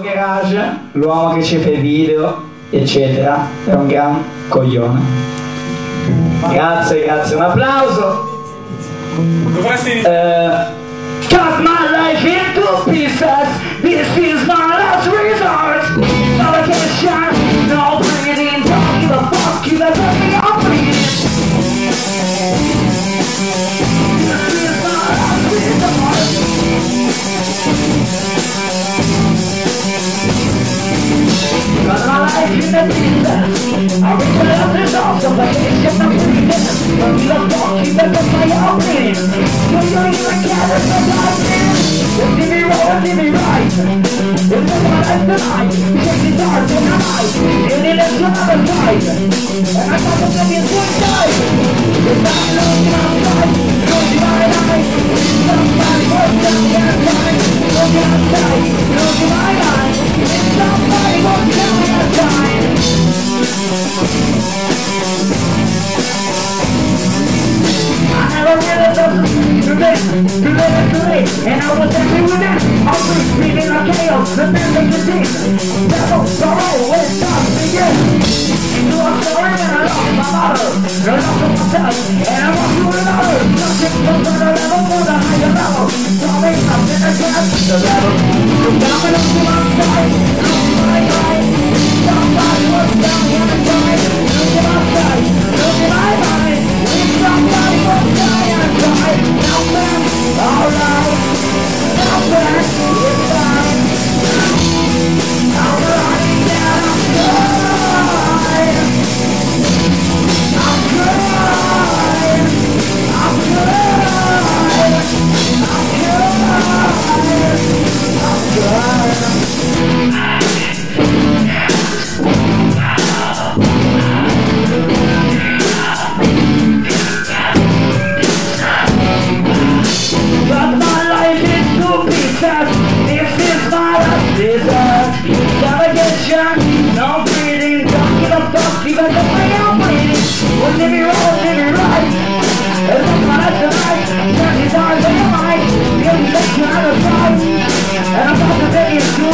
garage, l'uomo che ci fa i video, eccetera, è un gran coglione. Grazie, grazie, un applauso. Cut my life into pieces, this is my last resort. No vacation, no breathing, don't give a fuck, you let me I'm bleeding. This is my last resort. Cut my life into pieces, I reach the last resort, no vacation, no breathing. Don't give a fuck, you let me I'm bleeding. You're like gather the lightning. Give me roll, give me right. It's just my life tonight. Check the dark in the night. It is a other side. And I thought that it's one side. It's not looking outside. Looking my eyes. Somebody wants down the outside. Looking outside. Looking my eyes. Somebody wants down the outside. I never really loved to live, and I was happy with that. I was breathing like chaos, the man makes a thing. Devil, sorrow, when time begins. So I'm sorry when I lost my mother, I lost myself, and I lost you another. Nothing comes on the level for the higher level. Something comes in again, the level. You're coming up to my side, look in my eyes. Somebody was down the other side, look in my side, look in my eyes. Somebody was down the other side, now back, alright. Now back, it's time. I'm running down, I'm crying. I'm crying. I'm crying. I'm crying. I'm crying. Cut my life into pieces. This is my last resort. Navigation, no breathing. Don't give a fuck, even though I'm bleeding. We'll live it wrong, live it right. It's not my life tonight. Turn his eyes on your mind. Feel the next other side. And I'm about to take it.